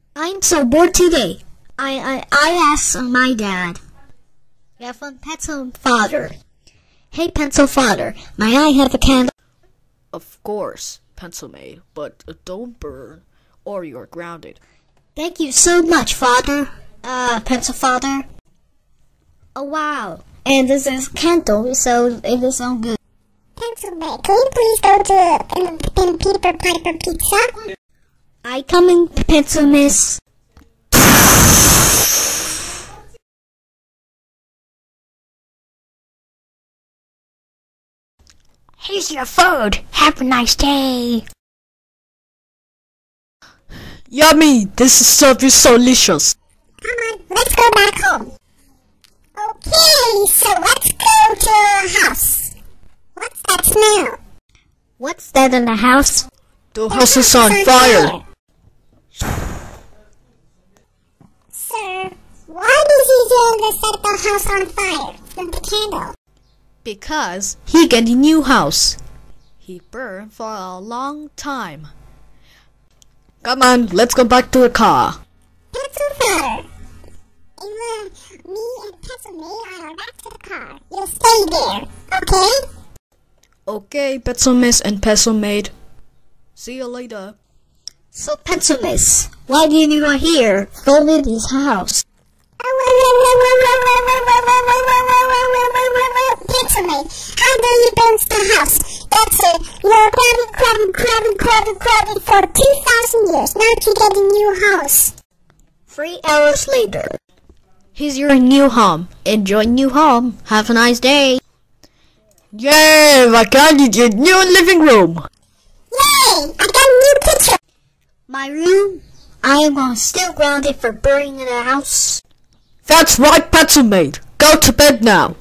I'm so bored today. I asked my dad. Yeah, from Pencil Father. Hey, Pencil Father, may I have a candle? Of course, Pencil Maid, but don't burn or you're grounded. Thank you so much, Father. Pencil Father. Oh, wow. And this is candle, so it is all good. Pencil Maid, can you please go to Peter Piper Pizza? I coming, Pencil Miss. Here's your food. Have a nice day. Yummy! This stuff is so delicious. Come on, let's go back home. Okay, so let's go to our house. What's that smell? What's that in the house? The house is on fire. Sir, why does he to set the house on fire with the candle? Because he get a new house. He burned for a long time. Come on, let's go back to the car. Pencil Father, me and Pencil Maid are back to the car. You'll stay there, okay? Okay, Pencil Miss and Pencil Maid. See you later. So, Pencil Miss, why did you go here? Go to his house. Pencil Maid, how do you burn the house? That's it. You're crowded for 2,000 years. Now you get a new house. 3 hours later. Here's your new home. Enjoy new home. Have a nice day. Yay! I got you a new living room. Yay! I got a new picture. My room? I am still grounded for burning the house. That's right, Pencil Maid. Go to bed now.